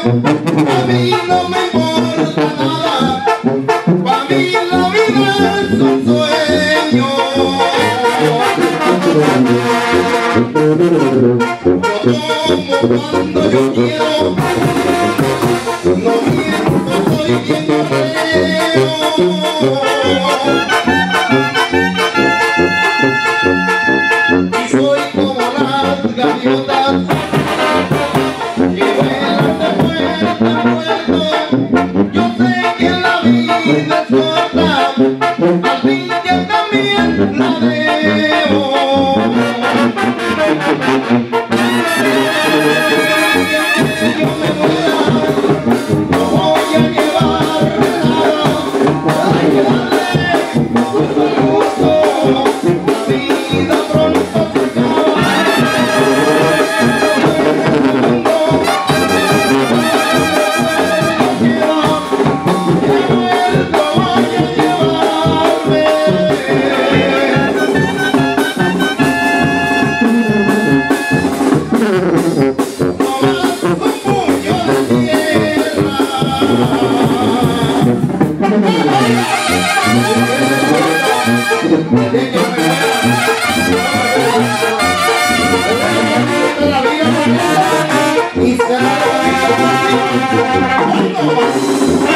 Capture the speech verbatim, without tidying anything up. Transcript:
A mí no me importa nada, para mí la vida es un sueño. Como cuando yo quiero, no miento, soy bien feo. Y soy como las gaviotas que vuelan de puerta a puerta. Yo sé que la vida es corta, al fin yo también la debo. Yo me muera, no voy a llevar nada, hay que darle gusto al gusto, la vida pronto se acaba. Y